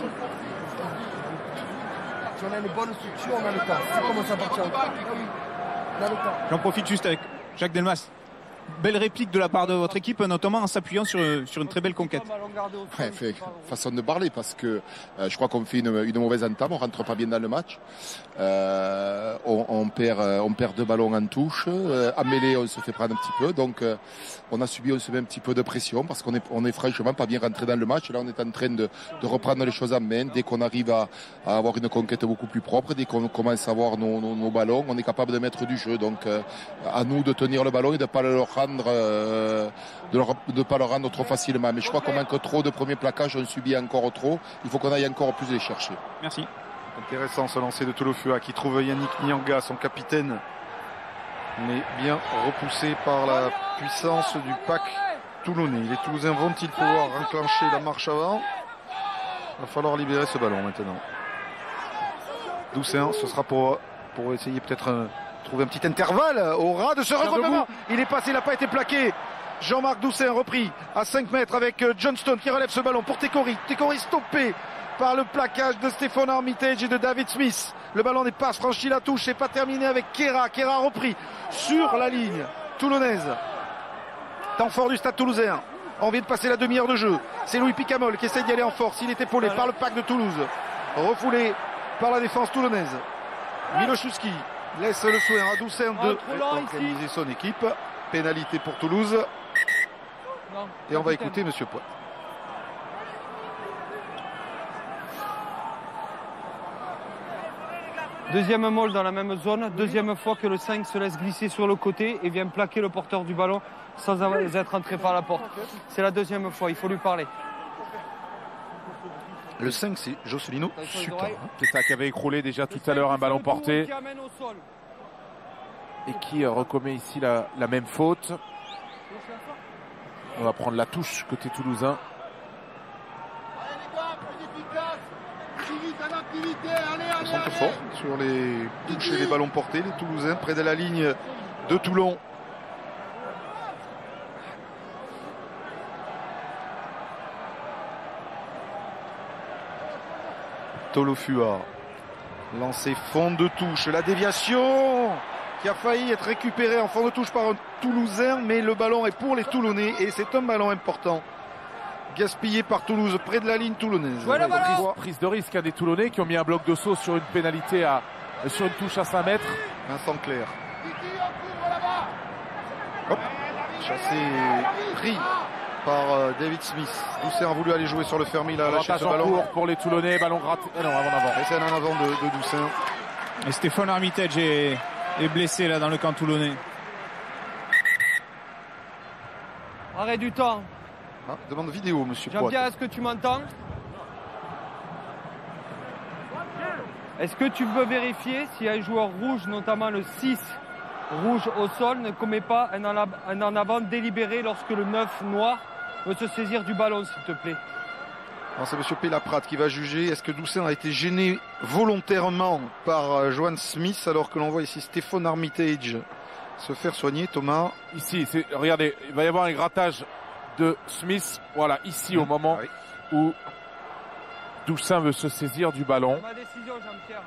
Si on a une bonne structure, on a le temps. Ça commence à partir. On a le temps. J'en profite juste avec Jacques Delmas. Belle réplique de la part de votre équipe, notamment en s'appuyant sur une très belle conquête. Ouais, façon de parler, parce que je crois qu'on fait une mauvaise entame, on rentre pas bien dans le match. On perd 2 ballons en touche. À mêlée, on se fait prendre un petit peu. Donc, on se met un petit peu de pression parce qu'on est franchement pas bien rentré dans le match. Là, on est en train de reprendre les choses en main. Dès qu'on arrive à avoir une conquête beaucoup plus propre, dès qu'on commence à avoir nos ballons, on est capable de mettre du jeu. Donc, à nous de tenir le ballon et de pas le rendre, de pas le rendre trop facilement. Mais je crois qu'on manque trop de premiers plaquages, on subit encore trop. Il faut qu'on aille encore plus les chercher. Merci. Intéressant ce lancer de Tolofua qui trouve Yannick Nyanga, son capitaine, mais bien repoussé par la puissance du pack toulonnais. Les Toulousains vont-ils pouvoir enclencher la marche avant? Il va falloir libérer ce ballon maintenant. Doussain, ce sera pour essayer peut-être trouver un petit intervalle au ras de ce regroupement. Il est passé, il n'a pas été plaqué. Jean-Marc Doussain repris à 5 mètres avec Johnston qui relève ce ballon pour Tekori. Tekori stoppé par le plaquage de Stéphane Armitage et de David Smith. Le ballon n'est pas franchi la touche, c'est pas terminé avec Kera. Kera repris sur la ligne toulonnaise. Temps fort du Stade Toulousain. On vient de passer la demi-heure de jeu. C'est Louis Picamol qui essaie d'y aller en force. Il est épaulé par le pack de Toulouse. Refoulé par la défense toulonnaise. Miloszewski laisse le soin à Doussain de organiser son équipe. Pénalité pour Toulouse. Non, et on va écouter Monsieur Poit. Deuxième maul dans la même zone. Deuxième fois que le 5 se laisse glisser sur le côté et vient plaquer le porteur du ballon sans être entré par la porte. C'est la deuxième fois, il faut lui parler. Le 5, c'est Josselino Sutin. C'est ça qui avait écroulé déjà tout à l'heure un ballon porté. Et qui recommet ici la même faute. On va prendre la touche côté toulousain. Ils sont forts sur les touches et les ballons portés, les Toulousains, près de la ligne de Toulon. Tolofua, lancé fond de touche, la déviation qui a failli être récupérée en fond de touche par un Toulousain, mais le ballon est pour les Toulonnais et c'est un ballon important. Gaspillé par Toulouse, près de la ligne toulonnaise. Prise de risque des Toulonnais qui ont mis un bloc de saut sur une pénalité sur une touche à 5 mètres. Vincent Clerc. Hop. Chassé, pris par David Smith. Doussain a voulu aller jouer sur le fermé, il a lâché ce ballon. Pour les Toulonnais, ballon gratté. Non, avant. Et c'est un en avant de Doussain. Et Stéphane Armitage est blessé là dans le camp toulonnais. Arrêt du temps. Ah, demande vidéo, monsieur Poit. Jean-Pierre, est-ce que tu m'entends? Est-ce que tu peux vérifier si un joueur rouge, notamment le 6 rouge au sol, ne commet pas un en avant délibéré lorsque le 9 noir veut se saisir du ballon, s'il te plaît? C'est monsieur Pélaprade qui va juger. Est-ce que Doussain a été gêné volontairement par Johan Smith alors que l'on voit ici Stéphane Armitage se faire soigner, Thomas? Ici, regardez, il va y avoir un grattage de Smith, voilà, ici au moment où Doussain veut se saisir du ballon. Ma décision, Jean-Pierre.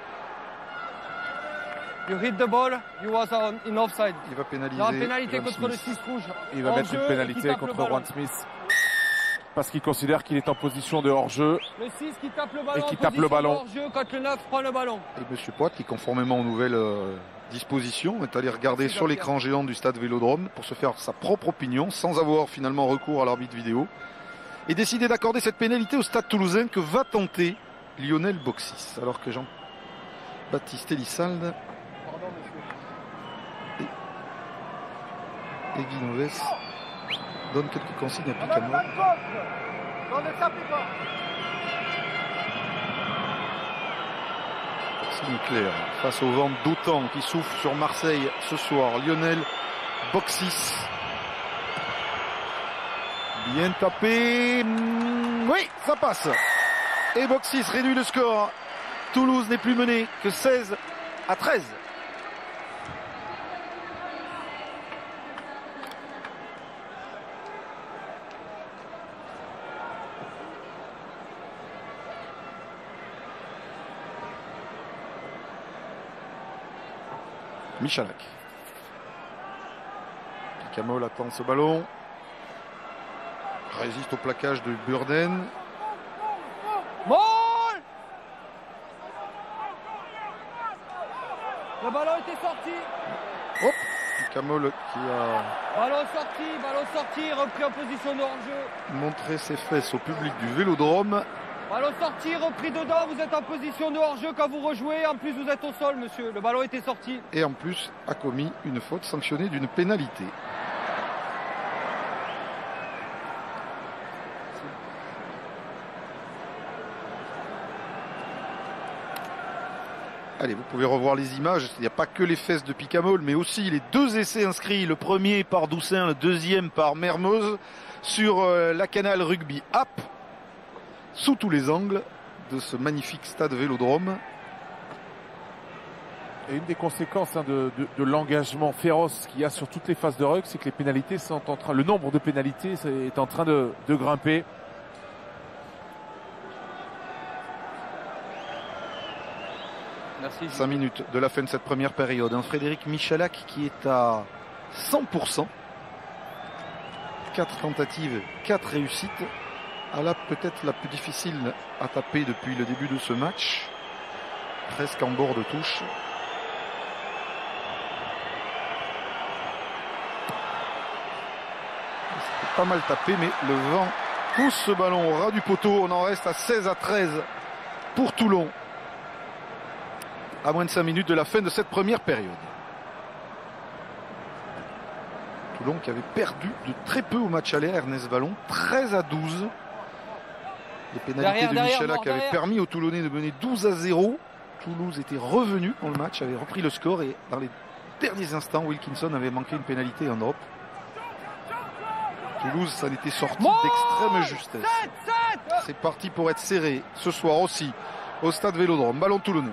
You hit the ball, you was in offside. Il va pénaliser. Il y aura pénalité contre le 6 rouge. Il va mettre une pénalité contre Juan Smith parce qu'il considère qu'il est en position de hors-jeu. Le 6 qui tape le ballon. Et qui tape le ballon. Hors-jeu quand le 9 prend le ballon. Et monsieur Poit, qui conformément aux nouvelles dispositions, est allé regarder sur l'écran géant du stade Vélodrome pour se faire sa propre opinion sans avoir finalement recours à l'arbitre vidéo et décider d'accorder cette pénalité au stade toulousain que va tenter Lionel Boxis. Alors que Jean-Baptiste Elissalde et Guy Noves donnent quelques consignes à Picamol. Signe clair face au vent d'autant qui souffle sur Marseille ce soir. Lionel Boxis Bien tapé. Oui, ça passe. Et Boxis réduit le score. Toulouse n'est plus mené que 16-13. Michalak. Picamol attend ce ballon. Résiste au plaquage de Burden. Moll! Le ballon était sorti. Hop, Picamol qui a Ballon sorti, repris en position de hors-jeu. montré ses fesses au public du Vélodrome. Ballon sorti, repris dedans, vous êtes en position de hors-jeu quand vous rejouez. En plus, vous êtes au sol, monsieur. Le ballon était sorti. Et en plus a commis une faute sanctionnée d'une pénalité. Allez, vous pouvez revoir les images. Il n'y a pas que les fesses de Picamol, mais aussi les deux essais inscrits. Le premier par Doussin, le deuxième par Mermoz sur la Canal Rugby App. Sous tous les angles de ce magnifique stade Vélodrome. Et une des conséquences de l'engagement féroce qu'il y a sur toutes les phases de rugby, c'est que les pénalités sont en train, le nombre de pénalités est en train de grimper. Merci. 5 minutes de la fin de cette première période. Un Frédéric Michalak qui est à 100%. 4 tentatives, 4 réussites. À la peut-être la plus difficile à taper depuis le début de ce match. Presque en bord de touche. C'était pas mal tapé, mais le vent pousse ce ballon au ras du poteau. On en reste à 16-13 pour Toulon. À moins de 5 minutes de la fin de cette première période. Toulon qui avait perdu de très peu au match aller à Ernest Vallon, 13-12. Les pénalités de Michalak avaient permis aux Toulonnais de mener 12-0. Toulouse était revenu dans le match, avait repris le score et dans les derniers instants, Wilkinson avait manqué une pénalité et un drop. Toulouse, ça n'était sorti d'extrême justesse. C'est parti pour être serré ce soir aussi au stade Vélodrome. Ballon toulonnais.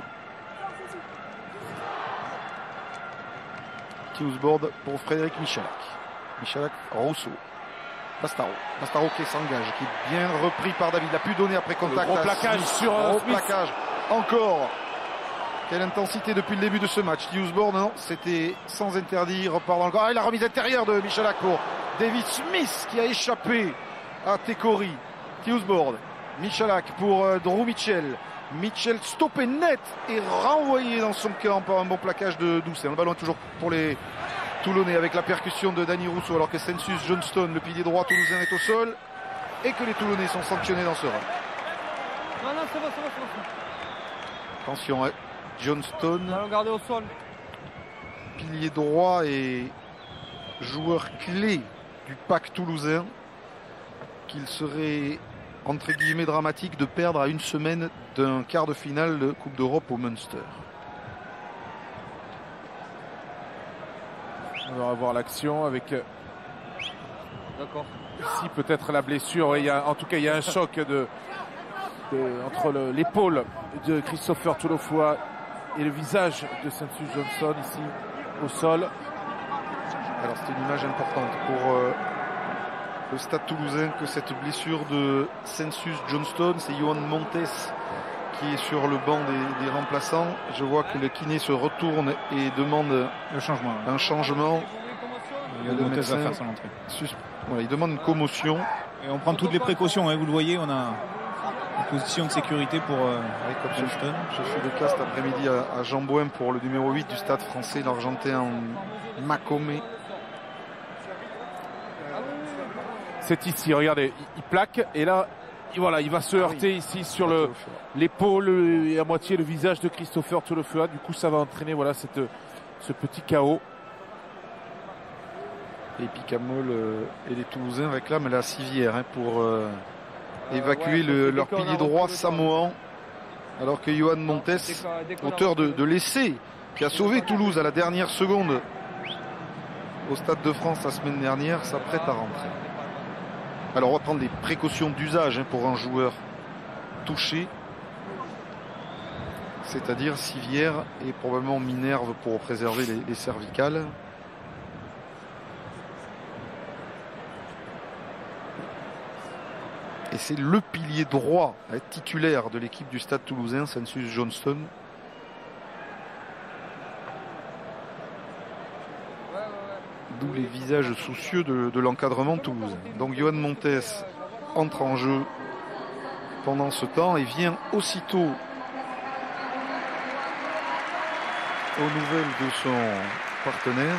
Kiusboard pour Frédéric Michalak. Michalak, Rousseau. Bastaro qui s'engage, qui est bien repris par David. Il a pu donner après contact. Gros plaquage sur Smith. Plaquage. Encore. Quelle intensité depuis le début de ce match. Kiusboard, non, c'était sans interdit. Repart dans le corps. Et la remise intérieure de Michalak pour David Smith qui a échappé à Tekori. Kiusboard. Michalak pour Drew Mitchell. Mitchell stoppé net et renvoyé dans son camp par un bon plaquage de Doucet. Le ballon est toujours pour les Toulonnais avec la percussion de Danny Rousseau alors que Sensus Johnston, le pilier droit toulousain, est au sol et que les Toulonnais sont sanctionnés dans ce rang. Non, c'est bon. Attention, Johnston, Ballon gardé au sol. pilier droit et joueur clé du pack toulousain, qu'il serait entre guillemets dramatique de perdre à une semaine d'un quart de finale de Coupe d'Europe au Munster. On va voir l'action avec D'accord. ici peut-être la blessure. En tout cas, il y a un choc entre l'épaule de Christopher Toulofoua et le visage de Sensus Johnson ici au sol. Alors c'est une image importante pour le stade toulousain que cette blessure de Sensus Johnston. C'est Johan Montes qui est sur le banc des remplaçants. Je vois que le kiné se retourne et demande Le changement. un changement. Montes va faire son entrée. Voilà, il demande une commotion. Et on prend toutes les précautions, hein, vous le voyez, on a une position de sécurité pour Comme Johnston. je suis le cas cet après-midi à Jean Bouin pour le numéro 8 du stade français, l'Argentin Macomé. C'est ici, regardez, il plaque et là, voilà, il va se heurter ici sur l'épaule et à moitié le visage de Christopher Toulofoua. Du coup, ça va entraîner voilà ce petit chaos. Et Picamol et les Toulousains réclament la civière pour évacuer leur pilier droit samoan. Alors que Johan Montes, auteur de l'essai qui a sauvé Toulouse à la dernière seconde au Stade de France la semaine dernière, s'apprête à rentrer. Alors on va prendre des précautions d'usage pour un joueur touché, c'est-à-dire civière et probablement minerve pour préserver les cervicales. Et c'est le pilier droit titulaire de l'équipe du Stade Toulousain, Sensus Johnston. D'où les visages soucieux de l'encadrement toulousain. Donc Yohan Montes entre en jeu pendant ce temps et vient aussitôt aux nouvelles de son partenaire.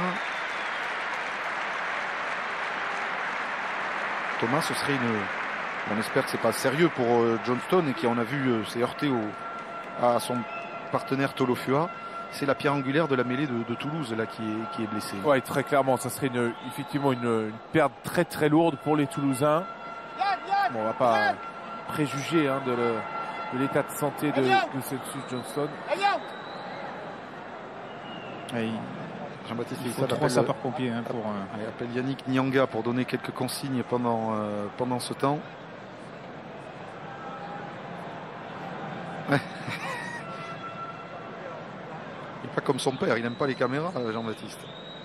Thomas, ce serait on espère que c'est pas sérieux pour Johnston et qui, on a vu, s'est heurté à son partenaire Tolofua. C'est la pierre angulaire de la mêlée de Toulouse là qui est blessée. Oui, très clairement, ça serait effectivement une perte très très lourde pour les Toulousains. Bon, on va pas préjuger de l'état de santé de Sensus Johnston. Jean-Baptiste, il faut 3 sapeurs-pompiers pour... Il appelle Yannick Nyanga pour donner quelques consignes pendant ce temps. Il n'est pas comme son père, il n'aime pas les caméras, Jean-Baptiste.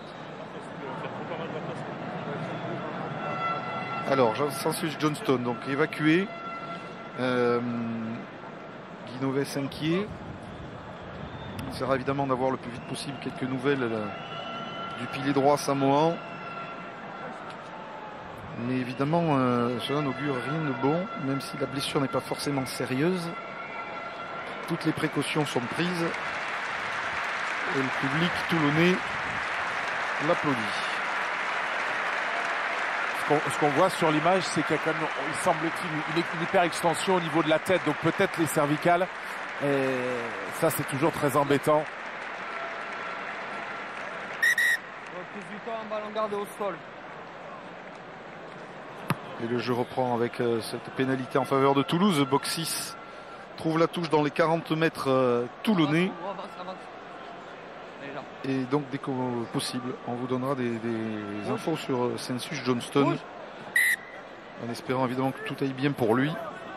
Alors, Sensus Johnston, donc évacué. Guinoves inquiet. Il essaiera évidemment d'avoir le plus vite possible quelques nouvelles du pilier droit samoan. Mais évidemment, cela n'augure rien de bon, même si la blessure n'est pas forcément sérieuse. Toutes les précautions sont prises. Et le public toulonnais l'applaudit. Ce qu'on voit sur l'image, c'est qu'il y a quand même, il semble-t-il, une hyper-extension au niveau de la tête, donc peut-être les cervicales. Et ça, c'est toujours très embêtant. Reprise du temps, ballon gardé au sol. Et le jeu reprend avec cette pénalité en faveur de Toulouse. Boxis trouve la touche dans les 40 mètres toulonnais. Et donc dès que possible, on vous donnera des infos sur Sensus Johnston. En espérant évidemment que tout aille bien pour lui.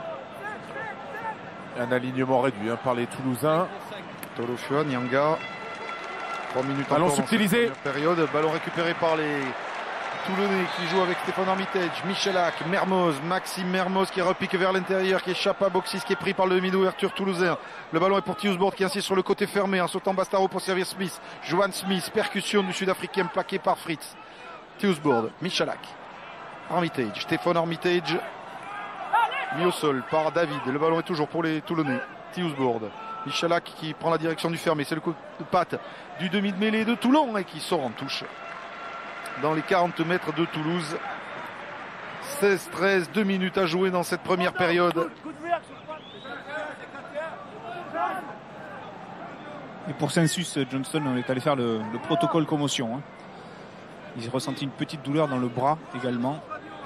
Un alignement réduit par les Toulousains. Tolofua, Nyanga. 3 minutes ballon encore subtilisé. Dans cette période. Ballon récupéré par les Toulonnais qui jouent avec Stéphane Armitage, Michalak, Mermoz, Maxime Mermoz qui repique vers l'intérieur, qui échappe à Boxis, qui est pris par le demi-d'ouverture toulousain. Le ballon est pour Tiusbourg qui insiste sur le côté fermé en sautant Bastaro pour servir Smith. Johan Smith, percussion du Sud-Africain plaqué par Fritz. Tiusbourg, Michalak, Armitage, Stéphane Armitage mis au sol par David. Le ballon est toujours pour les Toulonnais. Tiusbourg, Michalak qui prend la direction du fermé. C'est le coup de patte du demi de mêlée de Toulon et qui sort en touche. Dans les 40 mètres de Toulouse. 16-13, 2 minutes à jouer dans cette première période. Et pour Sensus Johnston, on est allé faire le protocole commotion. Il ressentit une petite douleur dans le bras également,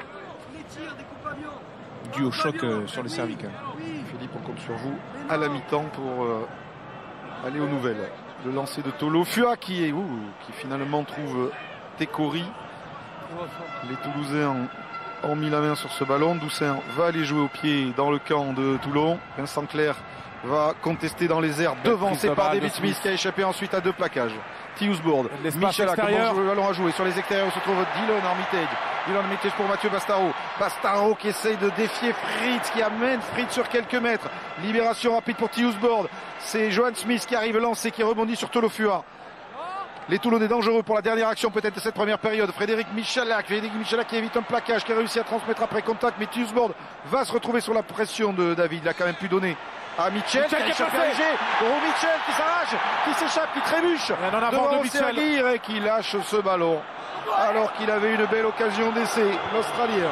dû au choc sur le cervical. Philippe, on compte sur vous à la mi-temps pour aller aux nouvelles. Le lancer de Tolofua qui finalement trouve Tekori. Les Toulousains ont mis la main sur ce ballon. Doussin va aller jouer au pied dans le camp de Toulon. Vincent Clerc va contester dans les airs, devancé par David Smith qui a échappé ensuite à 2 plaquages. Tiusbourg, Michalak, le ballon à jouer sur les extérieurs où se trouve Dylan Armitage. Dylan Armitage pour Mathieu Bastaro. Bastaro qui essaye de défier Fritz, qui amène Fritz sur quelques mètres. Libération rapide pour Tiusbourg. C'est Johan Smith qui arrive lancé, qui rebondit sur Tolofua. Les Toulonnais dangereux pour la dernière action peut-être de cette première période. Frédéric Michalak qui évite un plaquage, qui a réussi à transmettre après contact, mais Tiusbourg va se retrouver sur la pression de David. Il a quand même pu donner à Mitchell qui a échappé à Léger. Mitchell qui s'arrache, qui s'échappe, qui trébuche devant Serguir et qui lâche ce ballon alors qu'il avait une belle occasion d'essai, l'Australien.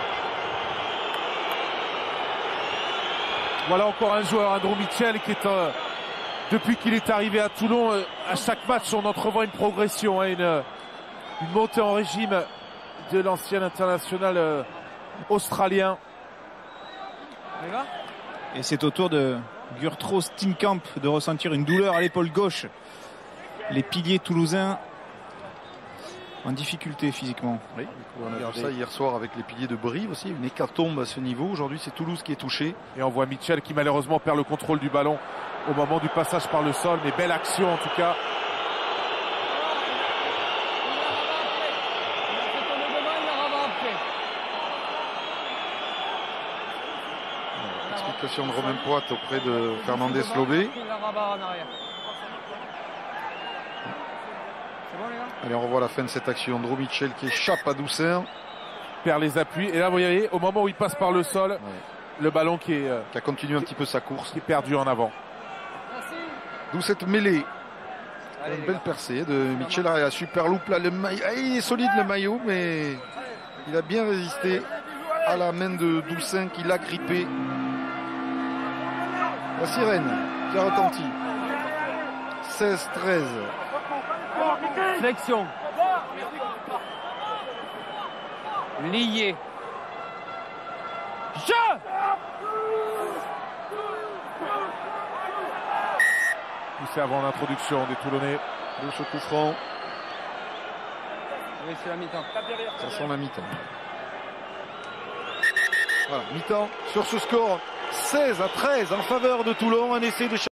Voilà encore un joueur, Andrew Mitchell, qui est depuis qu'il est arrivé à Toulon, à chaque match on entrevoit une progression, une montée en régime de l'ancien international australien. Et c'est au tour de Gurtro Steenkamp de ressentir une douleur à l'épaule gauche. Les piliers toulousains en difficulté physiquement. Oui, on a vu ça hier soir avec les piliers de Brive aussi, une hécatombe à ce niveau. Aujourd'hui, c'est Toulouse qui est touché. Et on voit Mitchell qui malheureusement perd le contrôle du ballon au moment du passage par le sol, mais belle action en tout cas. Explication de Romain Poit auprès de Fernandez Lobé. Allez, on revoit la fin de cette action. Andro Mitchell qui échappe à Doucin. Perd les appuis. Et là, vous voyez, au moment où il passe par le sol, le ballon qui a continué un petit peu sa course. Qui est perdu en avant. D'où cette mêlée. Une belle percée de Mitchell. La super loupe là. Le maillot. Il est solide le maillot, mais il a bien résisté à la main de Doucin qui l'a grippé. La sirène qui a retenti. 16-13. Flexion. Lié. Jeu. Poussé avant l'introduction des Toulonnais. De ce coup franc. Oui, c'est la mi-temps. Ça sent la mi-temps. Voilà, mi-temps sur ce score 16-13 en faveur de Toulon. Un essai de